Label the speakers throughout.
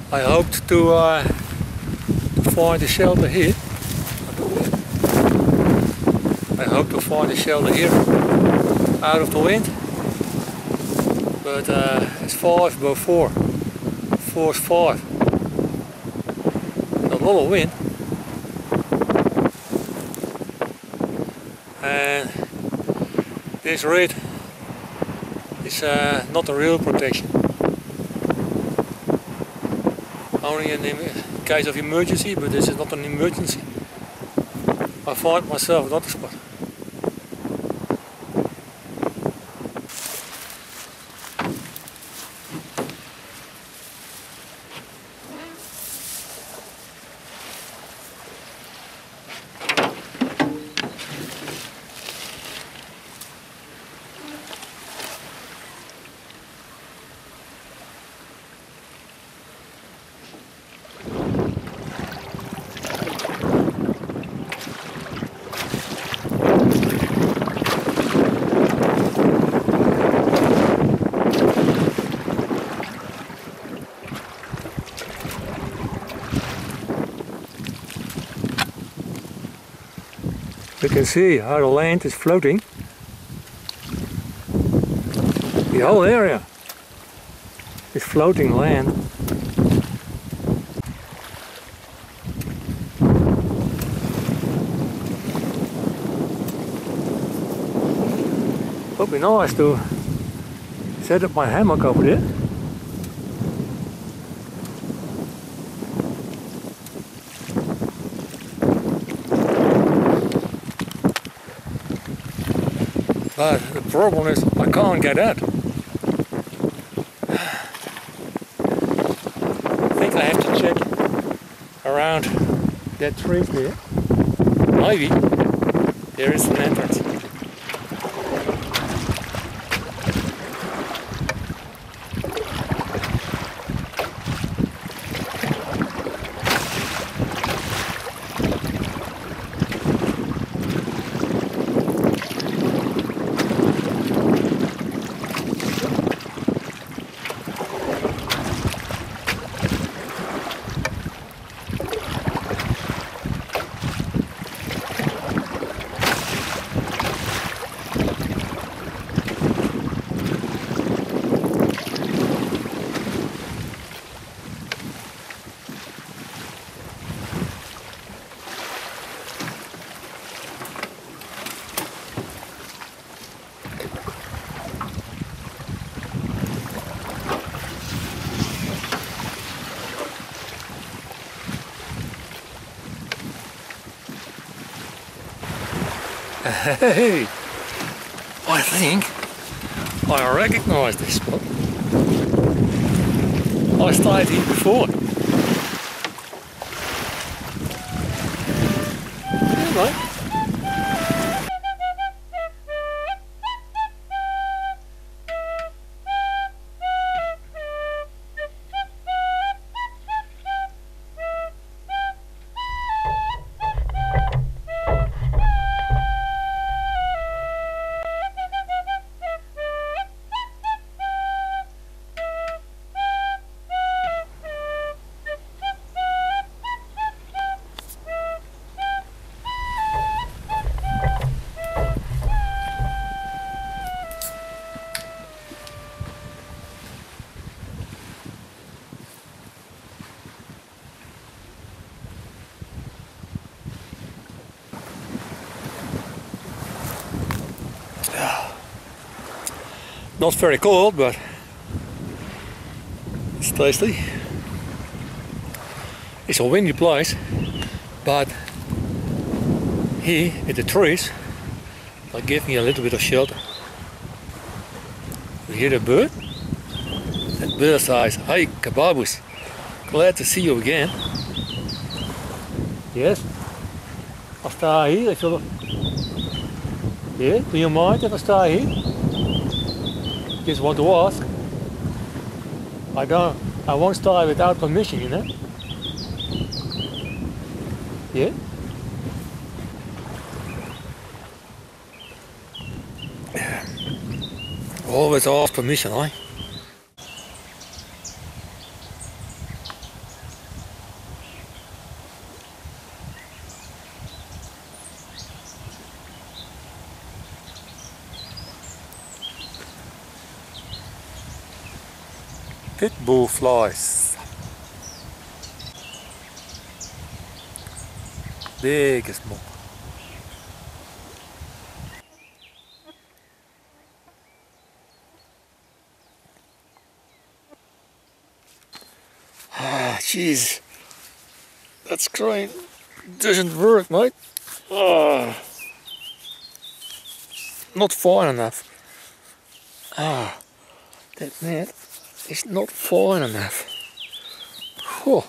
Speaker 1: I hoped to find a shelter here. I hope to find a shelter here out of the wind. But it's 5 above 4. 4 is 5. A lot of wind. And this reed is not a real protection. Only in case of emergency, but this is not an emergency. I find myself another spot. You can see how the land is floating. The whole area is floating land. Would be nice to set up my hammock over there. But the problem is I can't get out. I think I have to check around that tree there. Maybe there is an entrance. Hey, I think I recognize this spot. I stayed here before. Yeah, mate. Not very cold, but it's tasty. It's a windy place, but here in the trees they give me a little bit of shelter. You hear the bird? That bird says, "Hey, kababus, glad to see you again." Yes, I stay here. If you... Yeah, do you mind if I stay here? Just want to ask. I won't stay without permission, you know? Yeah? Always ask permission, eh? Pitbull flies. Big and small. Ah, jeez. That screen doesn't work, mate. Ah, not fine enough. Ah, that net is not fine enough. Whew.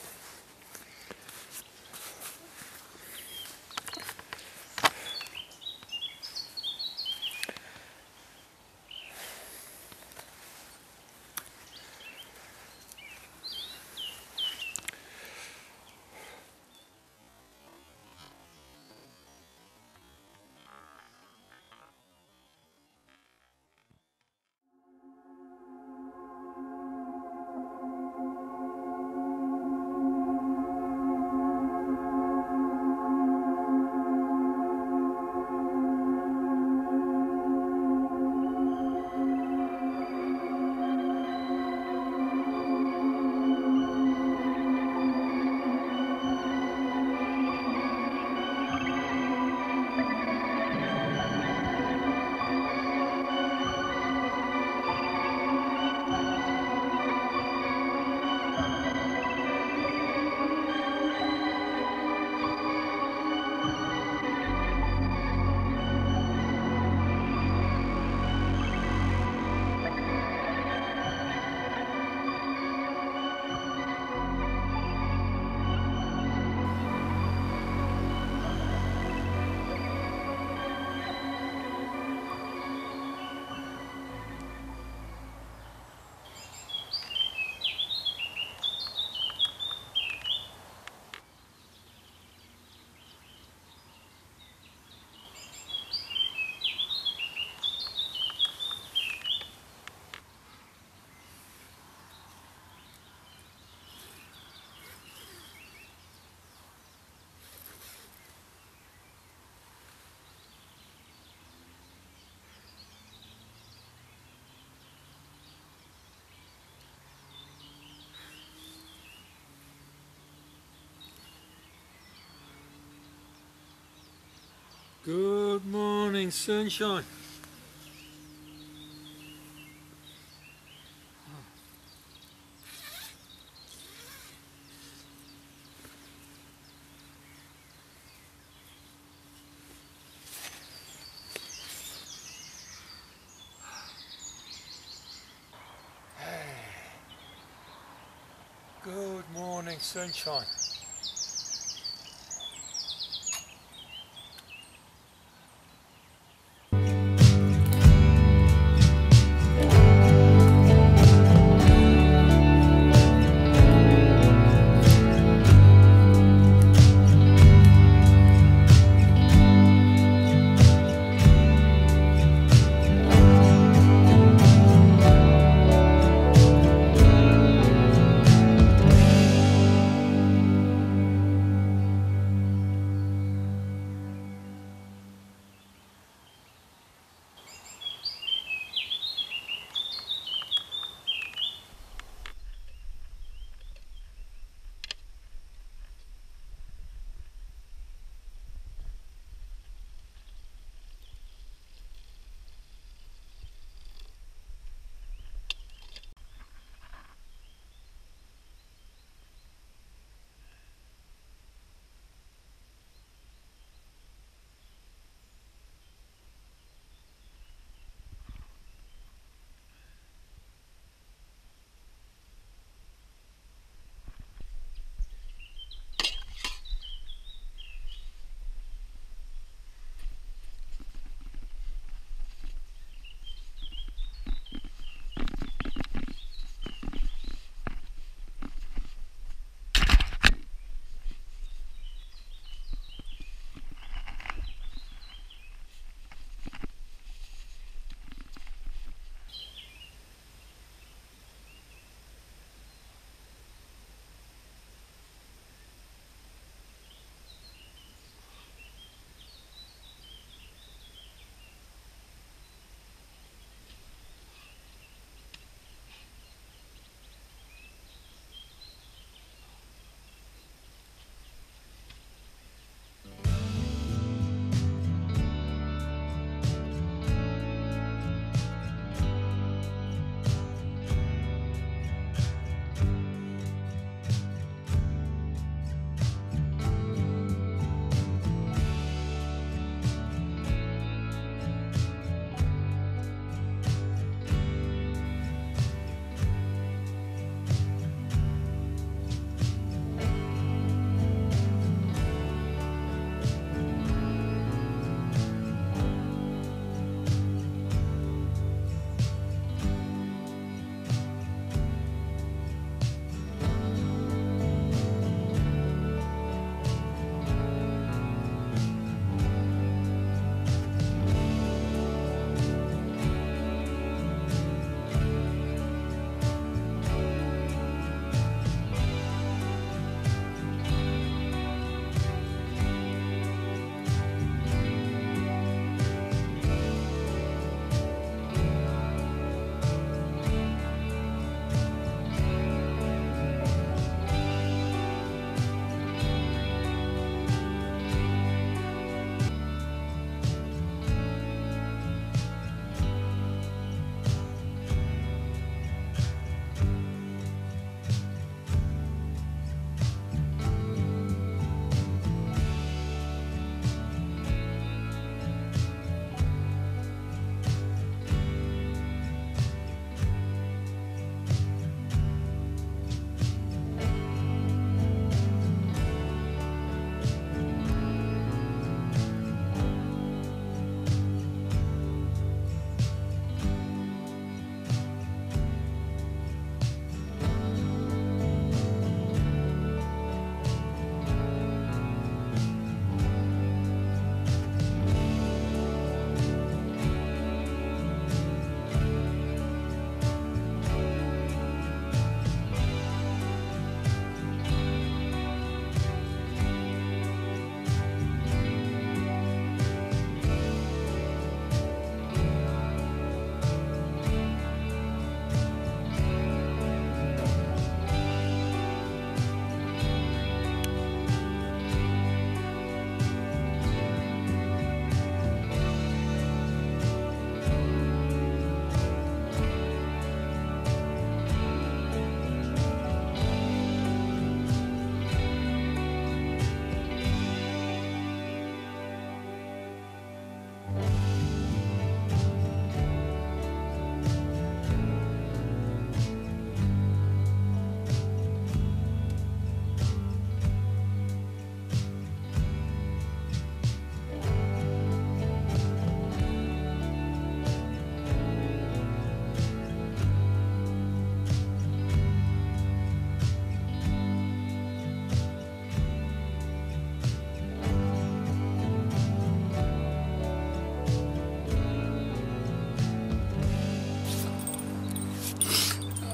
Speaker 1: Good morning, sunshine. Good morning, sunshine.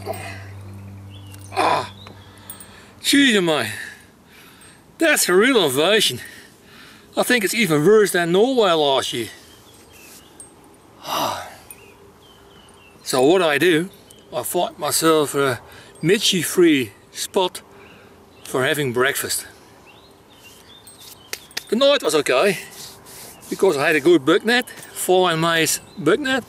Speaker 1: Ah, jeez, mate. That's a real invasion. I think it's even worse than Norway last year. So what do? I find myself a Midges free spot for having breakfast. The night was okay, because I had a good bug net, 4 maize bug net.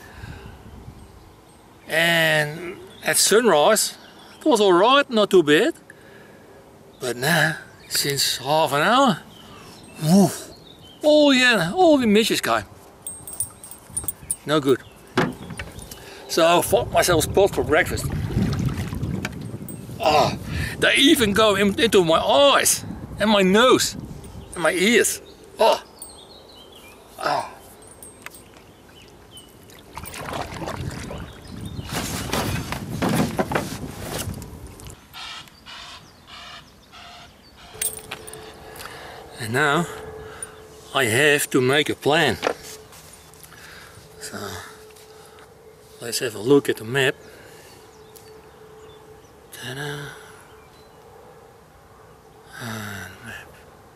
Speaker 1: And at sunrise, it was alright, not too bad. But now, since half an hour, woo, all the midges came. No good. So I found myself a spot for breakfast. Ah, they even go into my eyes and my nose and my ears. Oh. Oh. And now I have to make a plan. So let's have a look at the map. Ta-da. And map.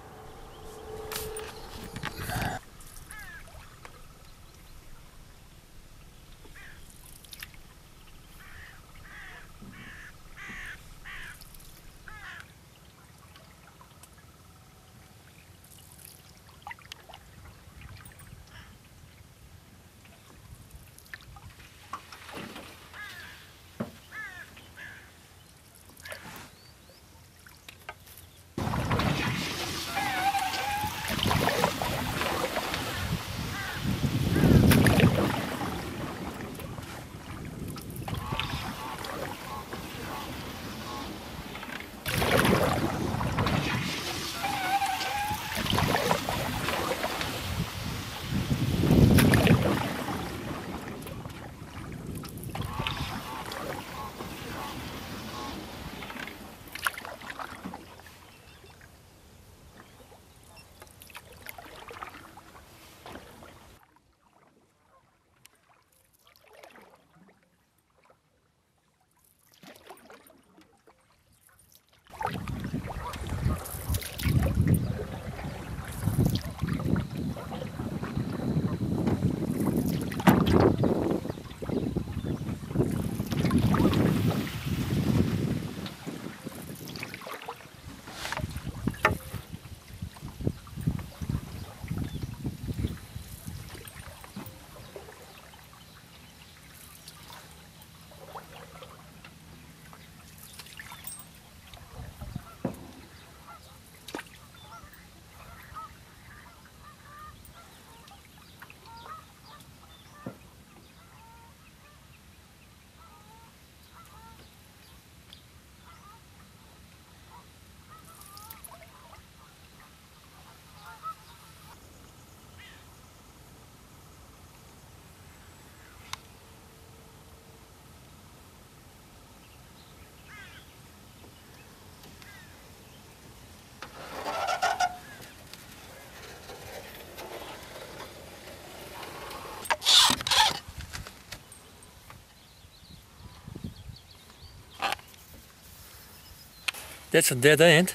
Speaker 1: That's a dead end,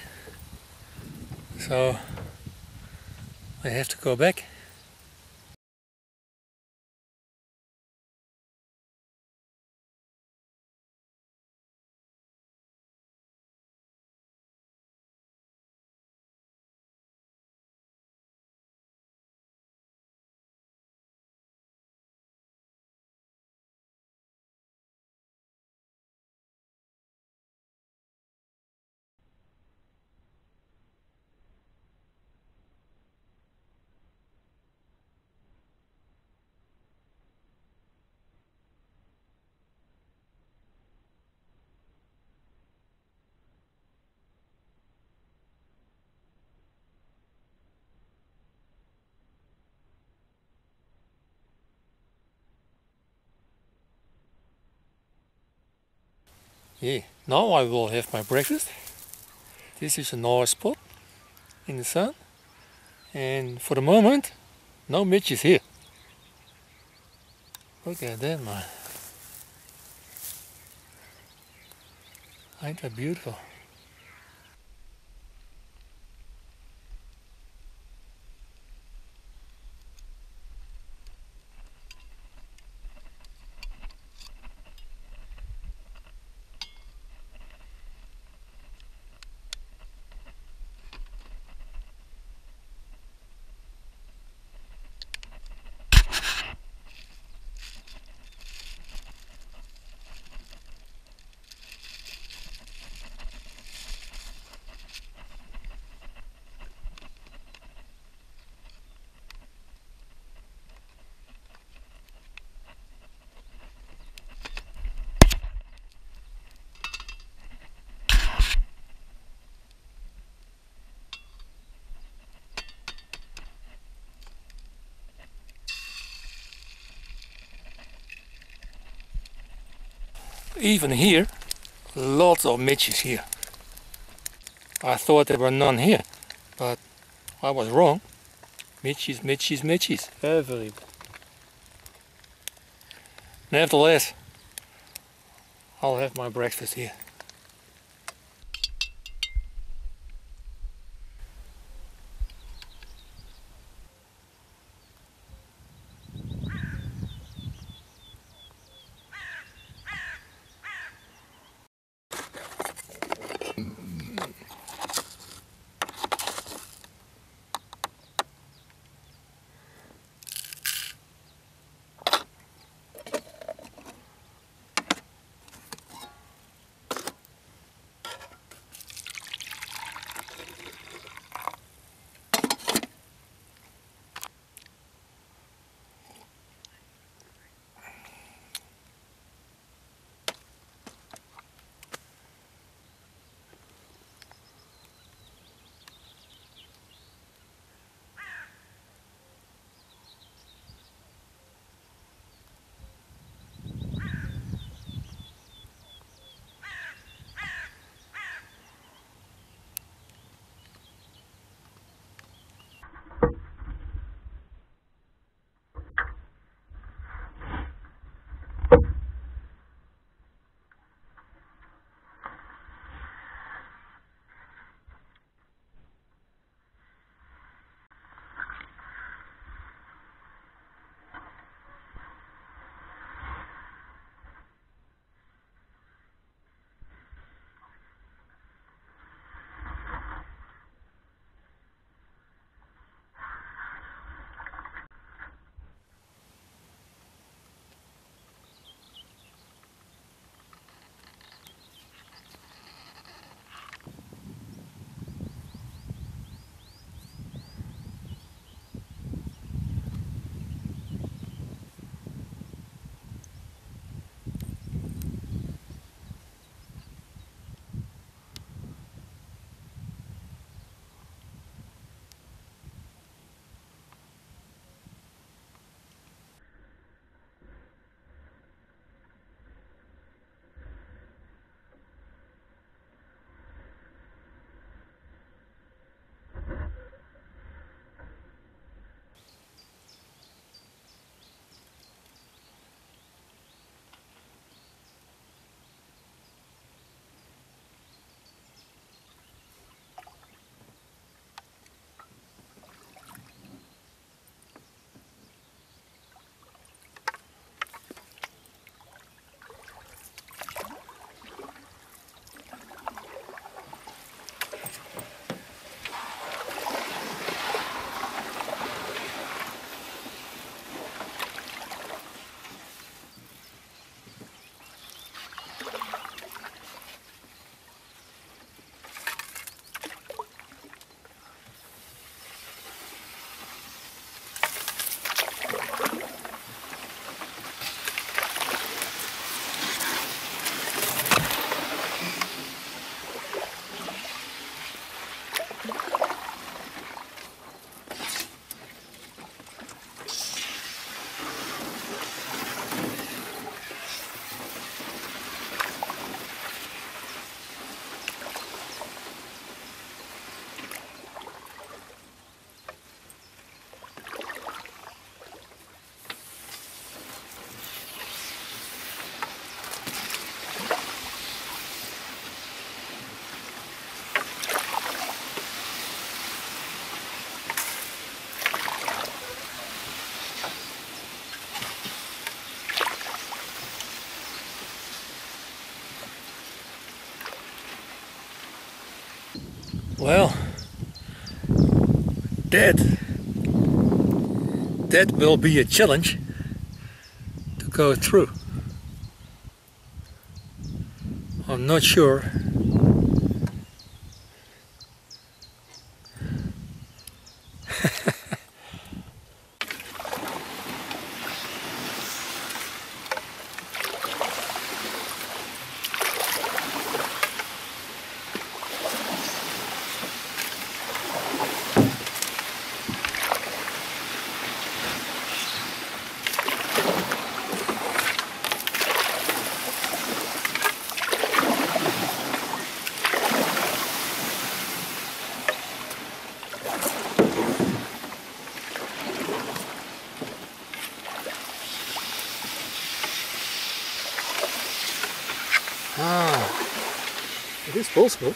Speaker 1: so I have to go back. Yeah, now I will have my breakfast. This is a nice spot in the sun, and for the moment, no midges here. Look at that, man. Ain't that beautiful? Even here, lots of midges here. I thought there were none here, but I was wrong. Midges, midges, midges, everywhere. Nevertheless, I'll have my breakfast here. Well, that will be a challenge to go through. I'm not sure. It is possible.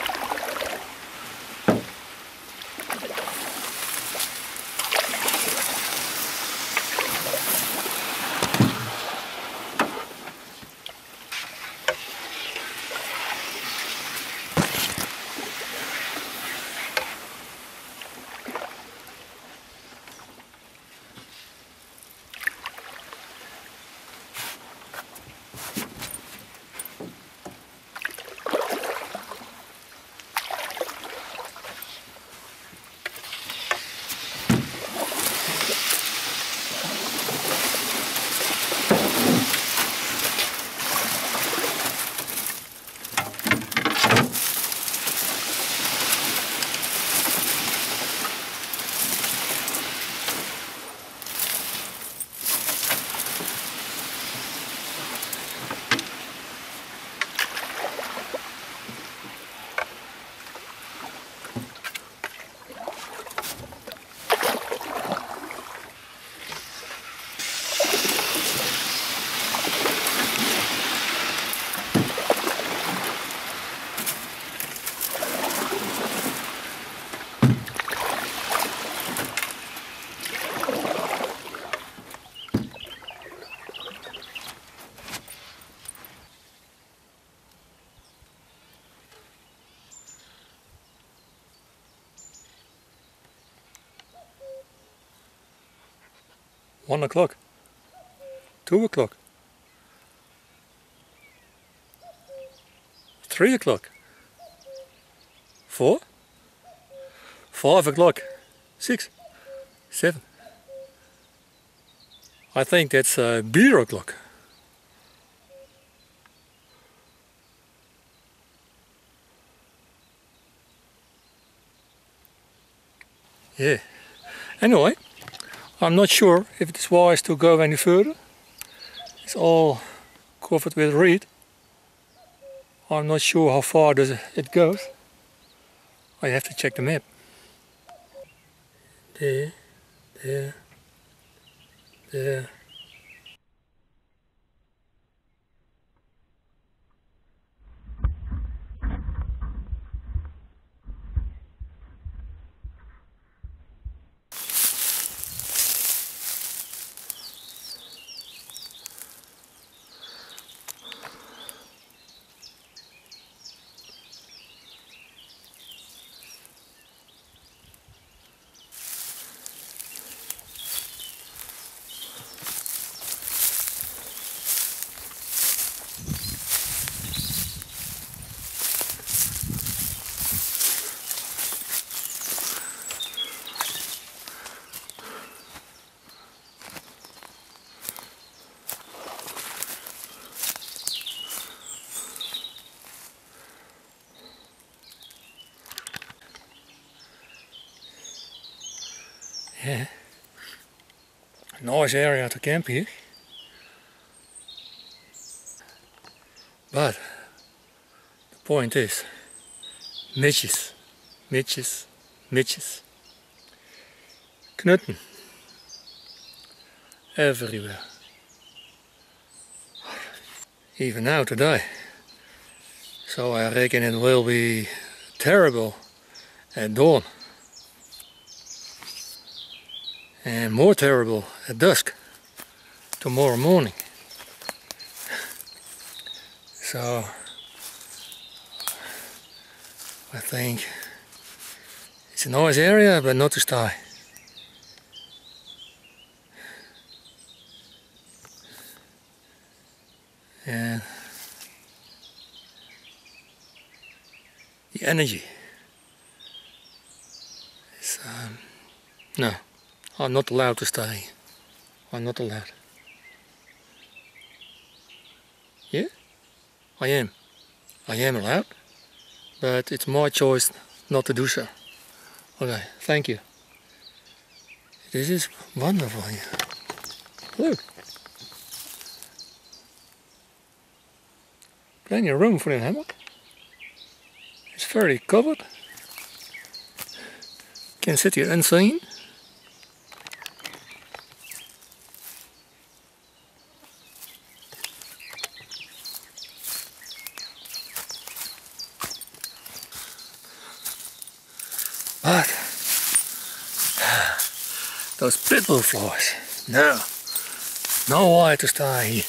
Speaker 1: One o'clock, 2 o'clock, 3 o'clock, 4, 5 o'clock, 6, 7. I think that's beer o'clock. Yeah. Anyway, I'm not sure if it's wise to go any further. It's all covered with reed. I'm not sure how far it goes. I have to check the map. There, there, there. Yeah, nice area to camp here. But the point is, midges, midges, midges. Knutten. Everywhere. Even now today. So I reckon it will be terrible at dawn. And more terrible at dusk tomorrow morning. So I think It's a nice area, but not to stay. And the energy is, no, I'm not allowed to stay. I'm not allowed. Yeah, I am. I am allowed, but it's my choice not to do so. Okay, thank you. This is wonderful here. Look. Plenty of room for a hammock. It's very covered. Can sit here unseen. But those pitbull flies, no way to stay here.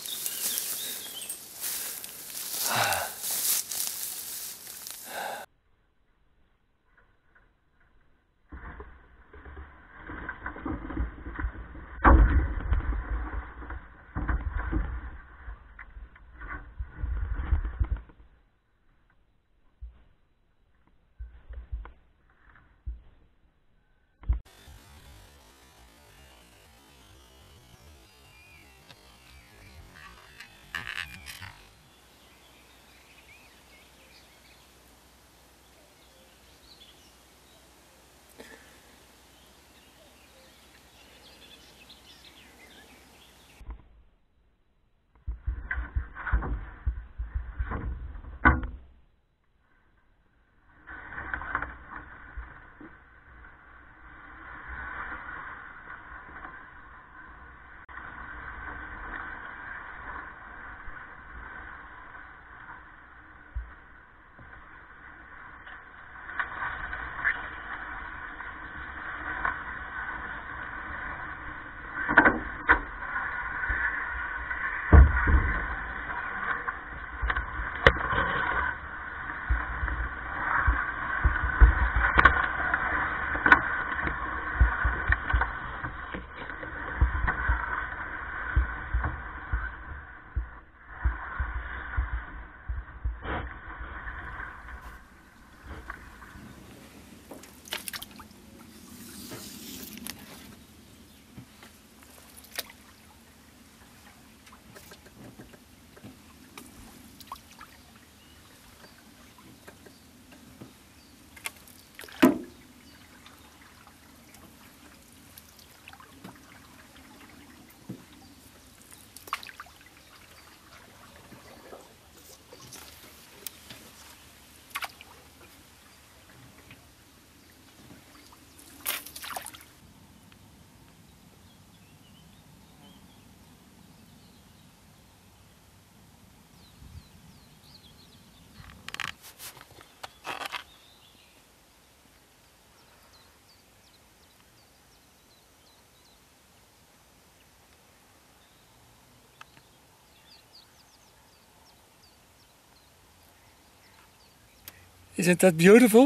Speaker 1: Isn't that beautiful?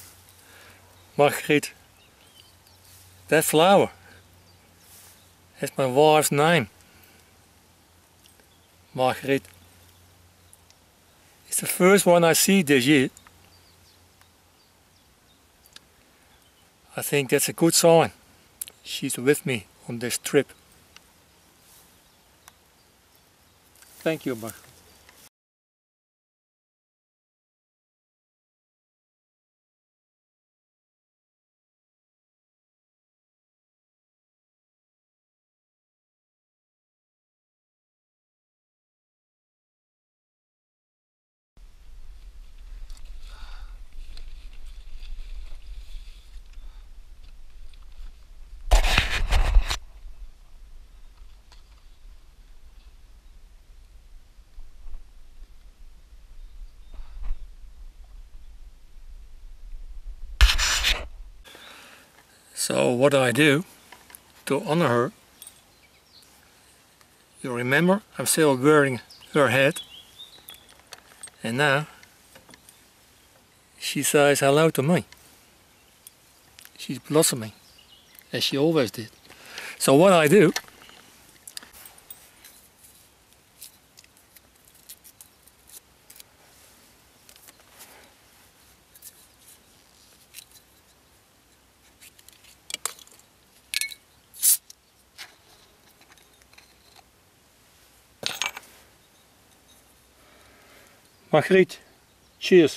Speaker 1: Margriet. That flower has my wife's name. Margriet. It's the first one I see this year. I think that's a good sign. She's with me on this trip. Thank you, Margriet. So what do I do to honor her? You remember, I'm still wearing her hat. And now she says hello to me. She's blossoming, as she always did. So what I do, Margriet, cheers.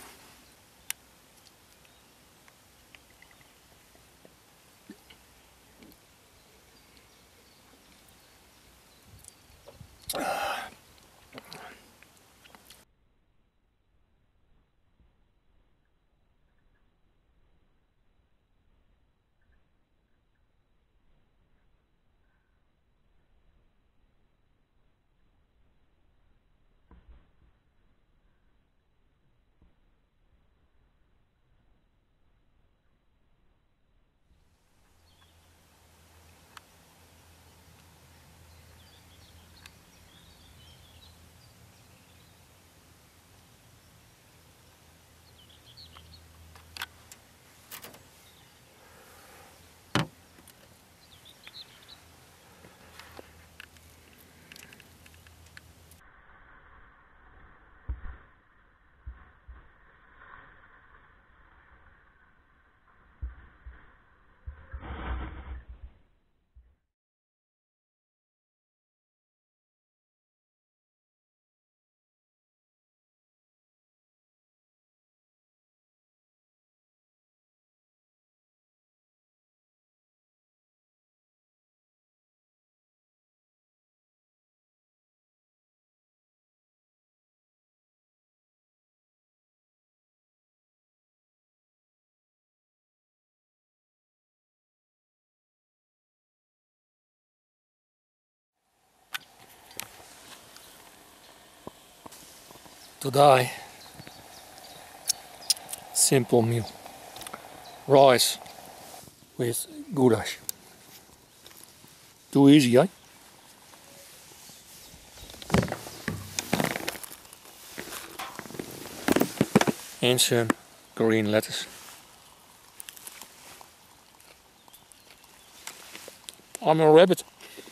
Speaker 1: Today, simple meal. Rice with goulash. Too easy, eh? And some green lettuce. I'm a rabbit.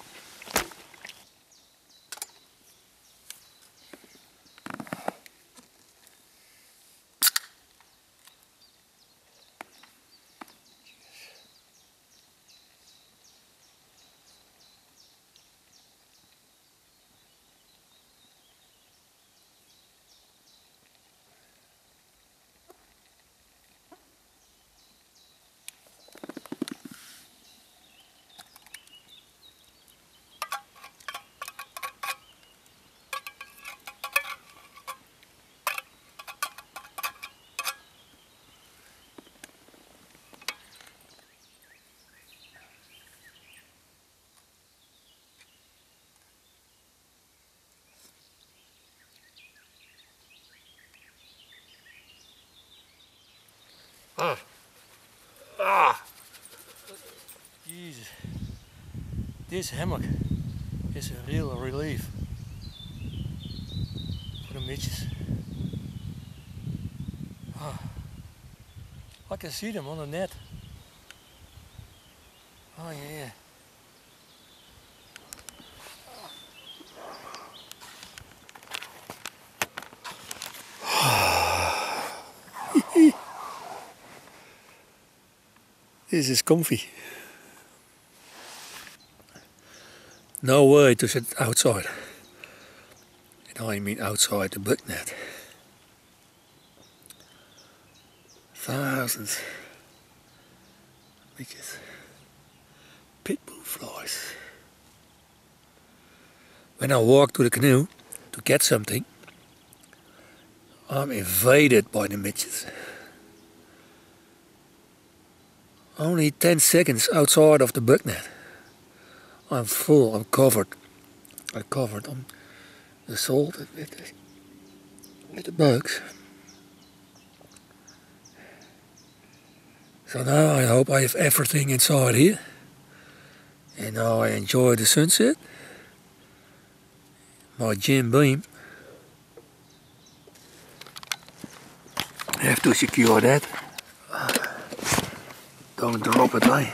Speaker 1: Jesus, this hammock is a real relief for the midges. I can see them on the net. Oh yeah. This is comfy. No way to sit outside. And I mean outside the bug net. Thousands. Midges. Pitbull flies. When I walk to the canoe to get something, I'm invaded by the midges. Only 10 seconds outside of the bug net. I'm full, I'm covered on the salt with the bugs. So now I hope I have everything inside here. And now I enjoy the sunset. My Jim beam. I have to secure that. Don't drop it, eh?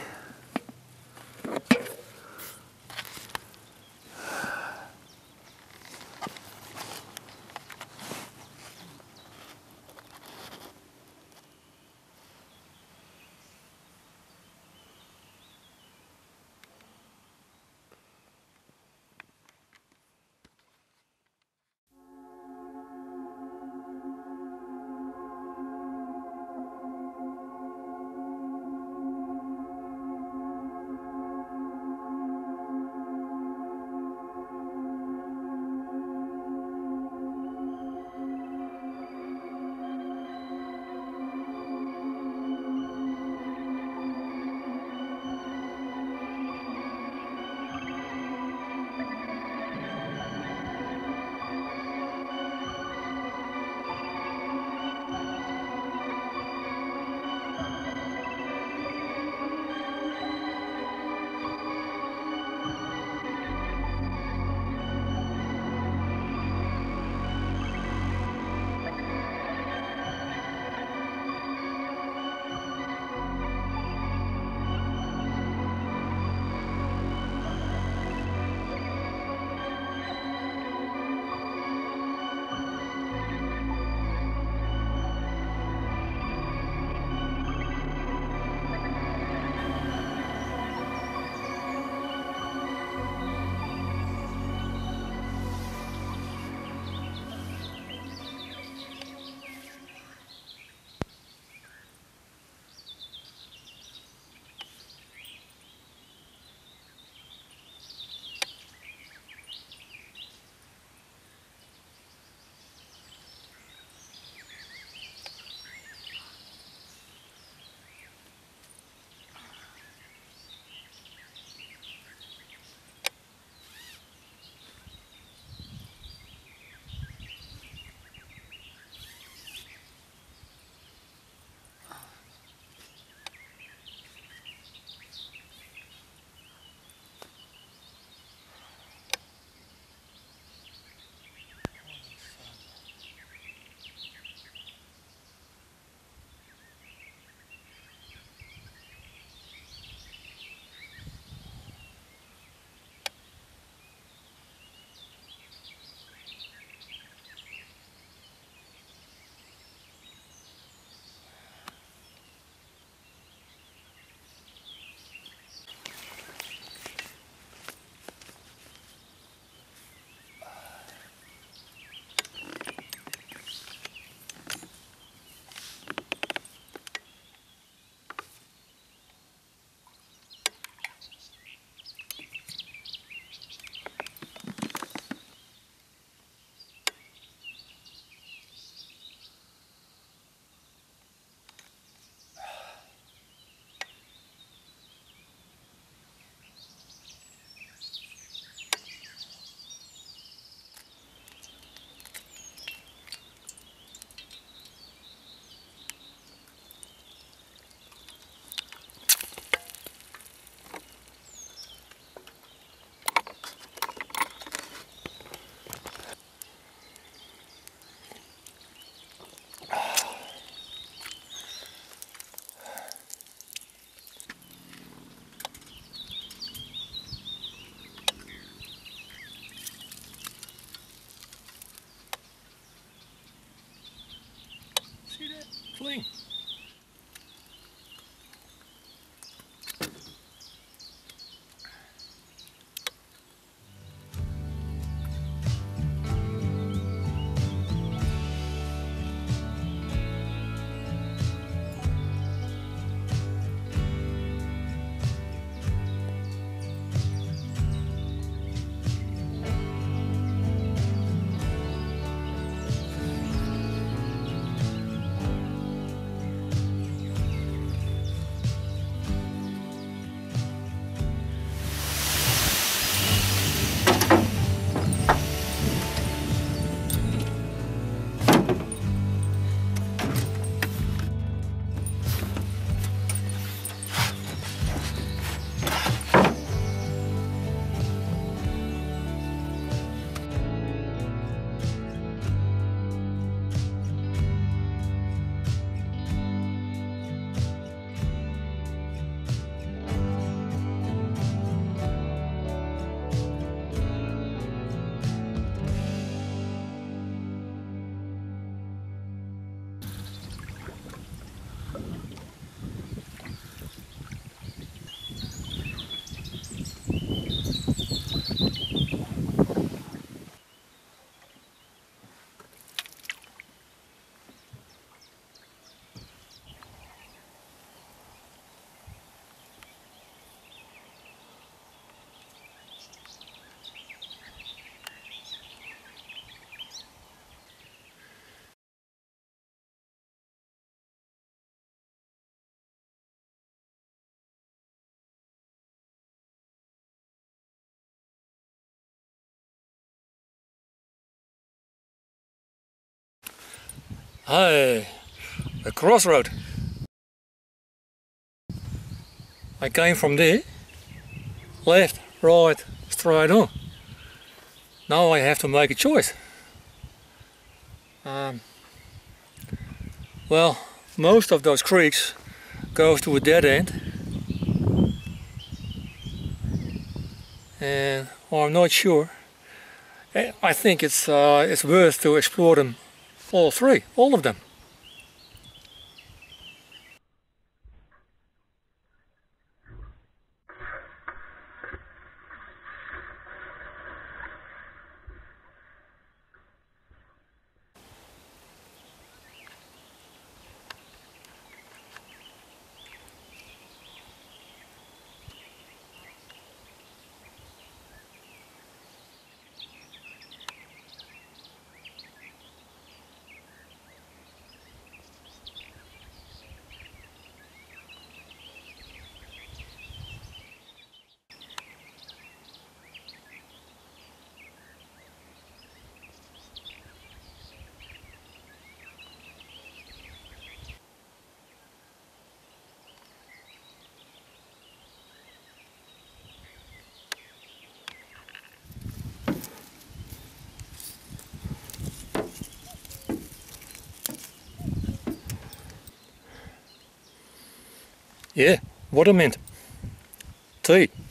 Speaker 2: Fling.
Speaker 1: Hey, the crossroad. I came from there, left, right, straight on. Now I have to make a choice. Well, most of those creeks goes to a dead end, and I'm not sure. I think it's worth to explore them all three, all of them. Yeah, water mint, tea.